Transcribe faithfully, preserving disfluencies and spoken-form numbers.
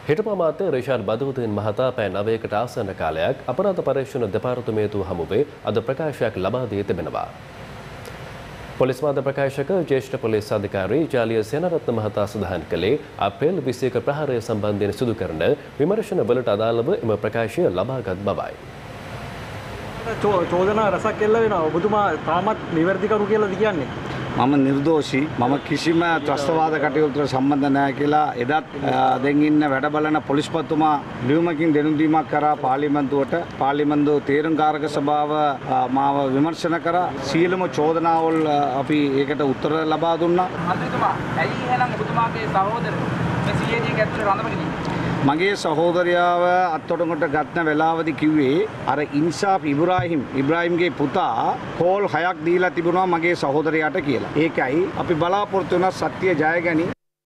හිටපු අමාත්‍ය රිෂාඩ් බදවුද්දීන් මහතා පැය නවයකට ආසන්න කාලයක් අපරාධ පරීක්ෂණ දෙපාර්තමේන්තුව හමුවේ අද ප්‍රකාශයක් ලබා දී තිබෙනවා. පොලිස් මාධ්‍ය ප්‍රකාශක ජ්‍යෙෂ්ඨ පොලිස් අධිකාරී ජාලිය සේනාරත්න මහතා සඳහන් කළේ අප්‍රේල් විසි එක ප්‍රහාරය සම්බන්ධයෙන් සිදු කරන විමර්ශන වලට අදාළව එම ප්‍රකාශය ලබාගත් බවයි. චෝදනා රසක් එල්ල වෙනවා. ඔබතුමා තාමත් නිවැරදි කරු කියලාද කියන්නේ? මම නිර්දෝෂී මම කිසිම ත්‍රස්තවාද කටයුතුවකට සම්බන්ධ නැහැ කියලා එදත් දැන් ඉන්න වැඩ බලන පොලිස්පතිතුමා ලියුමකින් දෙනුම් දීමක් කරා පාර්ලිමේන්තුවට පාර්ලිමේන්තුව තේරුම්කාරක සභාව මාව විමර්ශන කරා සියලුම චෝදනාවල් අපි ඒකට උත්තර ලබා දුන්නා. මන්ත්‍රීතුමා ඇයි එහෙනම් ඔබතුමාගේ සහෝදර මේ සී ඒ ඩී එක ඇතුළේ රඳවගෙන මගේ සහෝදරයාව අත්අඩංගුවට ගන්න වෙලාවදී කිව්වේ අර ඉන්සාෆ් ඉබ්‍රාහිම් ඉබ්‍රාහිම්ගේ පුතා කෝල් හයක් දීලා තිබුණා මගේ සහෝදරයාට කියලා. ඒකයි අපි බලාපොරොත්තු වෙන සත්‍ය ජය ගැනීම.